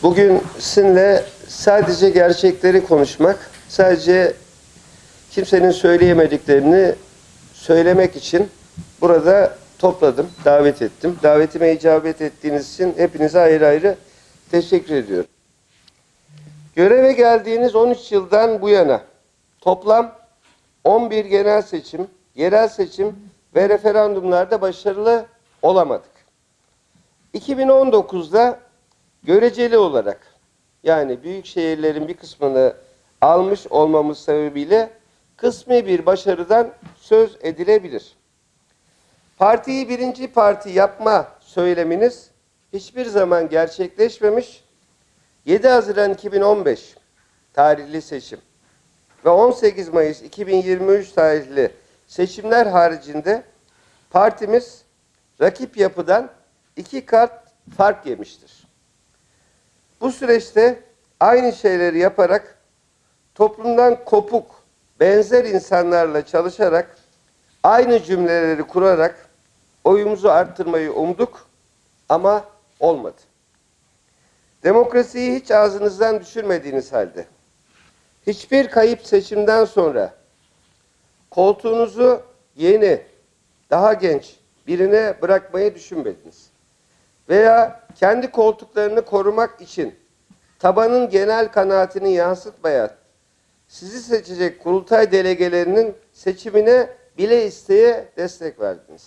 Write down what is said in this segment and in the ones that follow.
Bugün sizinle sadece gerçekleri konuşmak, sadece kimsenin söyleyemediklerini söylemek için burada topladım, davet ettim. Davetime icabet ettiğiniz için hepinize ayrı ayrı teşekkür ediyorum. Göreve geldiğiniz 13 yıldan bu yana toplam 11 genel seçim, yerel seçim ve referandumlarda başarılı olamadık. 2019'da göreceli olarak, yani büyük şehirlerin bir kısmını almış olmamız sebebiyle kısmi bir başarıdan söz edilebilir. Partiyi birinci parti yapma söyleminiz hiçbir zaman gerçekleşmemiş. 7 Haziran 2015 tarihli seçim ve 18 Mayıs 2023 tarihli seçimler haricinde partimiz rakip yapıdan 2 kat fark yemiştir. Bu süreçte aynı şeyleri yaparak, toplumdan kopuk, benzer insanlarla çalışarak, aynı cümleleri kurarak oyumuzu arttırmayı umduk ama olmadı. Demokrasiyi hiç ağzınızdan düşürmediğiniz halde, hiçbir kayıp seçimden sonra koltuğunuzu yeni, daha genç birine bırakmayı düşünmediniz. Veya kendi koltuklarını korumak için tabanın genel kanaatini yansıtmayan, sizi seçecek kurultay delegelerinin seçimine bile isteye destek verdiniz.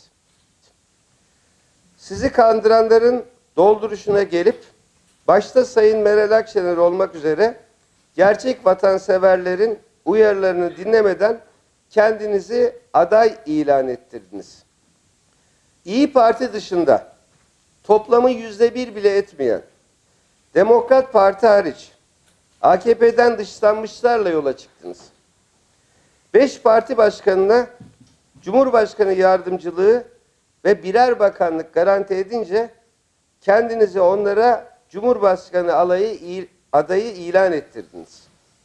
Sizi kandıranların dolduruşuna gelip, başta Sayın Meral Akşener olmak üzere gerçek vatanseverlerin uyarılarını dinlemeden kendinizi aday ilan ettirdiniz. İyi Parti dışında toplamı %1 bile etmeyen Demokrat Parti hariç AKP'den dışlanmışlarla yola çıktınız. 5 parti başkanına Cumhurbaşkanı yardımcılığı ve birer bakanlık garanti edince kendinizi onlara Cumhurbaşkanı adayı ilan ettirdiniz.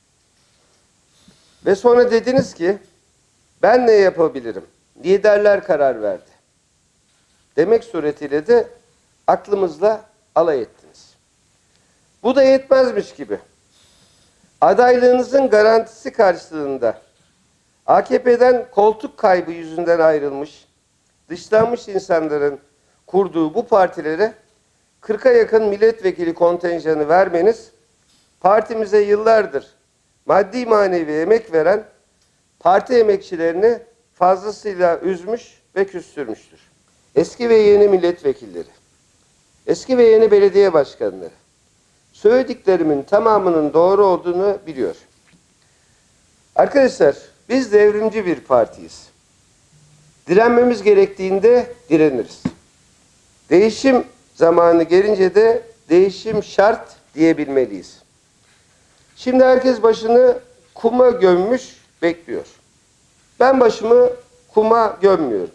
Ve sonra dediniz ki ben ne yapabilirim? Liderler karar verdi. Demek suretiyle de aklımızla alay ettiniz. Bu da yetmezmiş gibi adaylığınızın garantisi karşılığında AKP'den koltuk kaybı yüzünden ayrılmış, dışlanmış insanların kurduğu bu partilere 40'a yakın milletvekili kontenjanı vermeniz, partimize yıllardır maddi manevi emek veren parti emekçilerini fazlasıyla üzmüş ve küstürmüştür. Eski ve yeni milletvekilleri, eski ve yeni belediye başkanları, söylediklerimin tamamının doğru olduğunu biliyor. Arkadaşlar, biz devrimci bir partiyiz. Direnmemiz gerektiğinde direniriz. Değişim zamanı gelince de değişim şart diyebilmeliyiz. Şimdi herkes başını kuma gömmüş bekliyor. Ben başımı kuma gömmüyorum.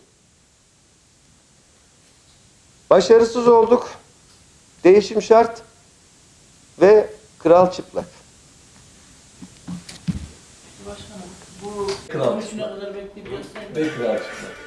Başarısız olduk. Değişim şart ve kral çıplak. Başkanım, bu kral çıplak. Kadar bekleyeceğiz. Ve kral çıplak.